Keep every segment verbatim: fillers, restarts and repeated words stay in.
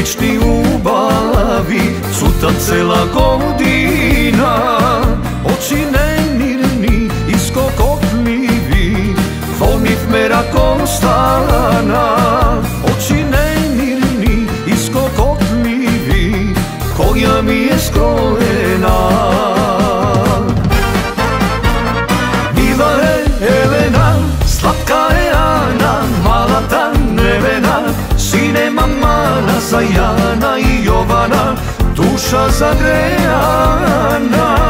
lični ljubavi, cuta cela godina. Oči nemirni, iskokotljivi, volim mera konstana. Oči nemirni, iskokotljivi, koja mi je skrojena. Mila je Elena, slatka je Ana, mala ta nevena, sine mamana za Jana i Jovana, duša zagrejana.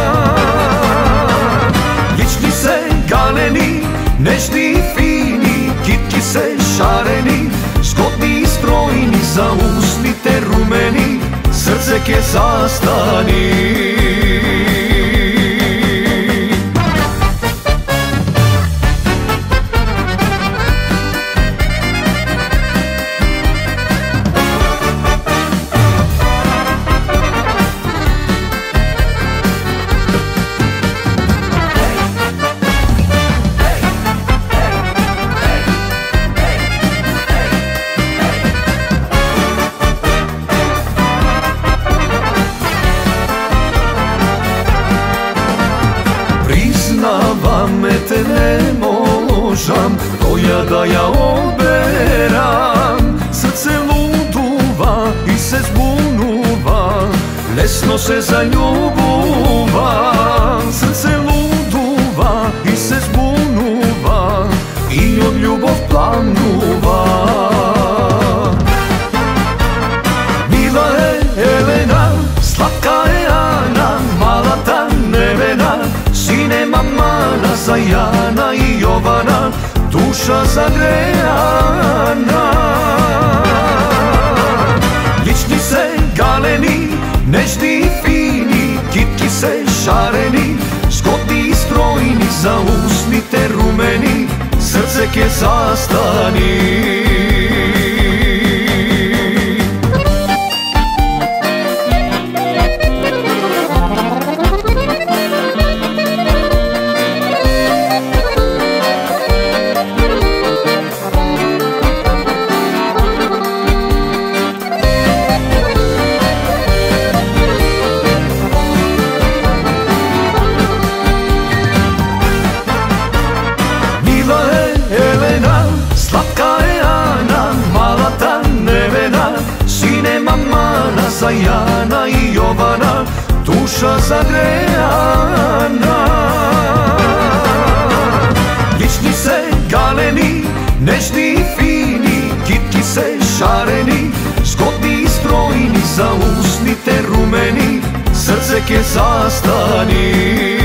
Lični se galeni, nežni i fini, kitki se šareni, zgodni i strojni, za usni te rumeni, srce ke zastani. Me te ne možam, koja da ja oberam. Srce luduva i se zbunuva, lesno se zaljubuva. Srce luduva i se zbunuva, i od ljubov planuva. Mila je Elena, slatka je Ana, mala ta nevena, sine mamana za Jana i Jovana, duša zagrejana. Lični se galeni, nežni i fini, kitki se šareni, zgodni i strojni, za usni te rumeni, srce ke zastani. Za Jana i Jovana, duša zagrejana. Lični se galeni, nežni i fini, kitki se šareni, zgodni i strojni, za usni te rumeni, srce ke zastani.